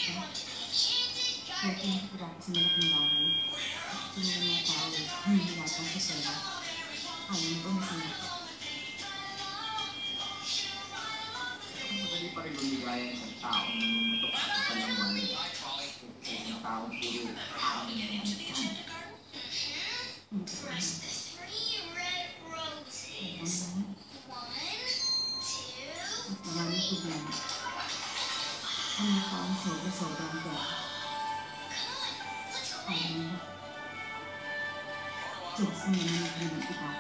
Working ko dati sa malak ng bahay. Yung mga tao, hindi latang sa sera. Alam ko masaya. Madali pa rin lumigaya ng isang taong namumutok sa kapal ng walay. Sa isang taong puro amin ang manikan. Press the 3 red roses. 1, 2. At maraming problema. Ang nakaang sobrang gaya. Alam mo, Diyos ang naman nagbilang ikaw.